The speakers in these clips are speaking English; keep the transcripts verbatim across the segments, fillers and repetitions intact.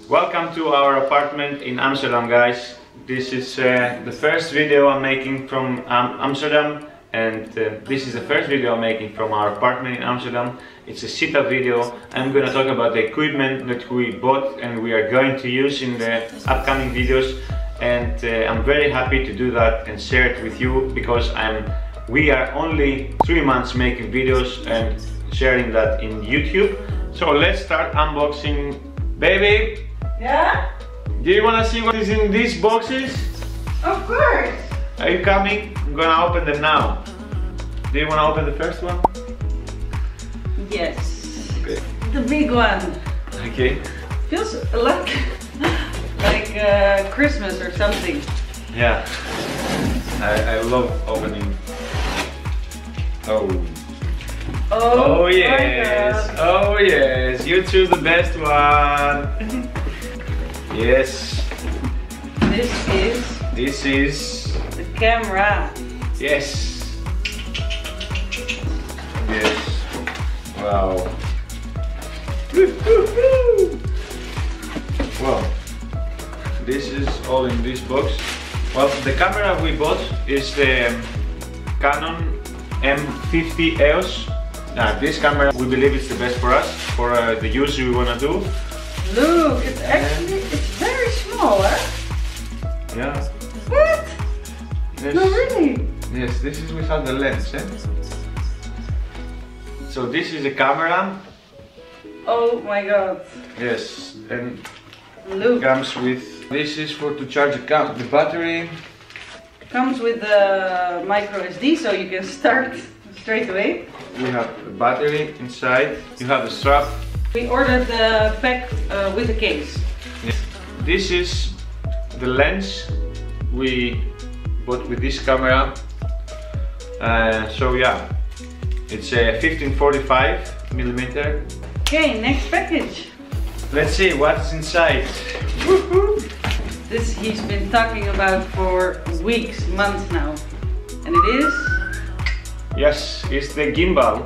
Welcome to our apartment in Amsterdam, guys. This is uh, the first video I'm making from um, Amsterdam, and uh, this is the first video I'm making from our apartment in Amsterdam. It's a setup video. I'm gonna talk about the equipment that we bought and we are going to use in the upcoming videos, and uh, I'm very happy to do that and share it with you because I'm we are only three months making videos and sharing that in YouTube. So let's start unboxing. Baby! Yeah? Do you want to see what is in these boxes? Of course! Are you coming? I'm gonna open them now. Do you want to open the first one? Yes. Okay. The big one. Okay. Feels a lot like uh, Christmas or something. Yeah. I, I love opening. Oh. Oh, Oh yes. my God. Oh yes. You choose the best one. Yes. This is This is. the camera. Yes. Yes. Wow. Well, this is all in this box. Well, the camera we bought is the Canon M fifty E O S. Now, this camera we believe is the best for us, for uh, the use we want to do. Look, it's actually, it's very small, huh? Yeah. What? Yes. No, really? Yes, this is without the lens, eh? So this is the camera. Oh my God. Yes, and Look. comes with, this is for to charge the, cam the battery. Comes with the micro S D, so you can start straight away. We have the battery inside. You have the strap. We ordered the pack uh, with the case. Yes. This is the lens we bought with this camera. Uh, so yeah, it's a fifteen forty-five millimeter. Okay, next package. Let's see what's inside. This he's been talking about for weeks, months now. And it is... Yes, it's the gimbal.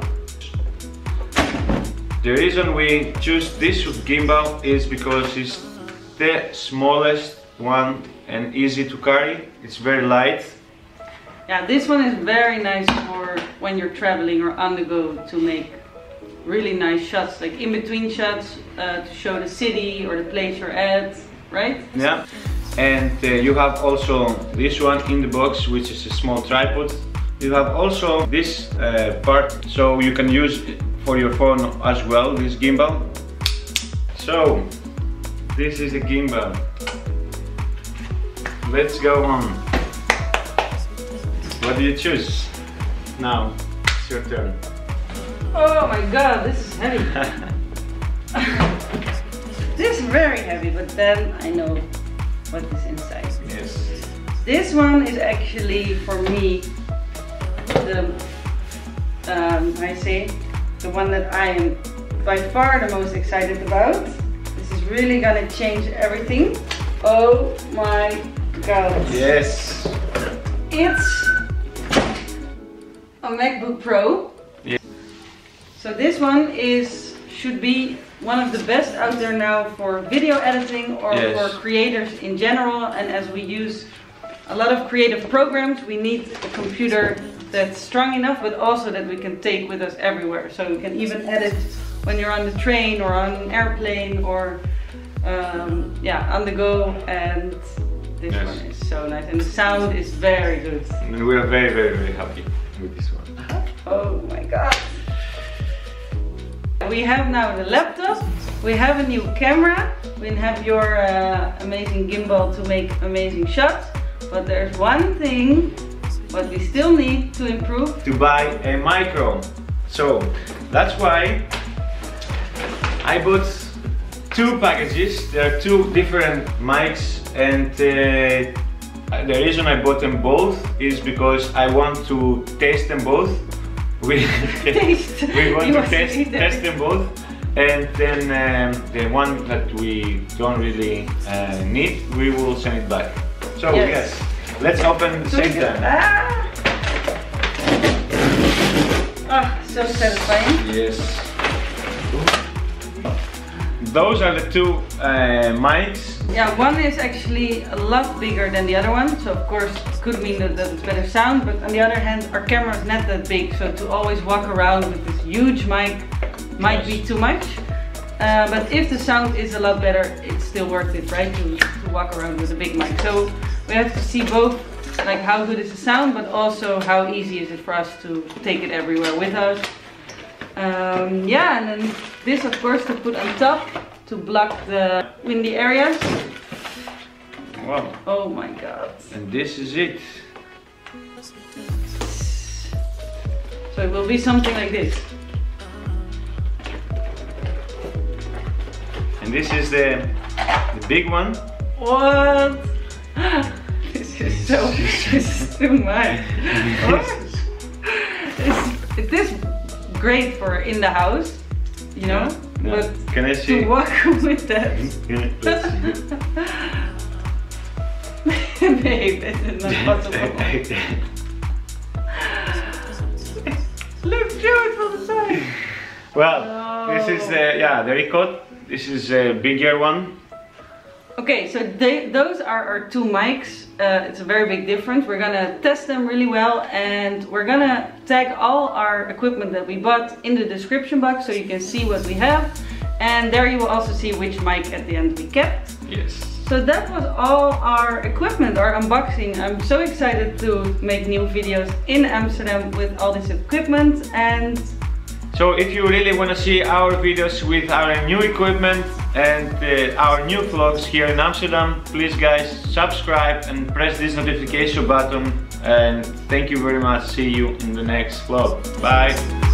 The reason we choose this gimbal is because it's the smallest one and easy to carry. It's very light. Yeah, this one is very nice for when you're traveling or on the go to make really nice shots, like in between shots uh, to show the city or the place you're at, right? Yeah, and uh, you have also this one in the box, which is a small tripod. You have also this uh, part, so you can use it for your phone as well, this gimbal. So, this is the gimbal. Let's go on. What do you choose? Now, it's your turn. Oh my God, this is heavy. This is very heavy, but then I know what is inside. Yes. This one is actually, for me, the, um, I say, the one that I am by far the most excited about. This is really gonna change everything. Oh my God. Yes. It's a MacBook Pro. Yeah. So this one is should be one of the best out there now for video editing or Yes. for creators in general. And as we use a lot of creative programs, we need a computer that's strong enough, but also that we can take with us everywhere. So you can even edit when you're on the train or on an airplane or um, yeah, on the go. And this Yes. one is so nice, and the sound is very good. And we are very, very, very happy with this one. Oh my God. We have now the laptop, we have a new camera, we have your uh, amazing gimbal to make amazing shots, but there's one thing what we still need to improve. To buy a micro. So that's why I bought two packages. There are two different mics, and uh, the reason I bought them both is because I want to taste them both. We, Taste. we want You to want to test, eat them. test them both, and then um, the one that we don't really uh, need, we will send it back. So Yes. yes, let's open at the So same we can- time. Ah! Ah, so satisfying. Yes. those are the two uh, mics. Yeah, one is actually a lot bigger than the other one, so of course it could mean that, that it's better sound, but on the other hand our camera is not that big, so to always walk around with this huge mic might be too much. Uh, but if the sound is a lot better, it's still worth it, right, to, to walk around with a big mic. So we have to see both, like how good is the sound, but also how easy is it for us to take it everywhere with us. Um, yeah, and then this of course to put on top to block the windy areas. Wow. Oh my god. And this is it. So it will be something like this. And this is the, the big one. What? This is so, this is too much. What? Is, is this great for in the house, you know? Yeah. But can I see? to walk with that. Babe, this is not possible. Look, show it from the side. Well, oh. This is the, yeah, the Ricot. This is a bigger one. Okay, so they, those are our two mics. Uh, it's a very big difference. We're gonna test them really well, and we're gonna tag all our equipment that we bought in the description box so you can see what we have. And there you will also see which mic at the end we kept. Yes. So that was all our equipment, our unboxing. I'm so excited to make new videos in Amsterdam with all this equipment. And so if you really want to see our videos with our new equipment and uh, our new vlogs here in Amsterdam, please guys subscribe and press this notification button, and thank you very much. See you in the next vlog. Bye.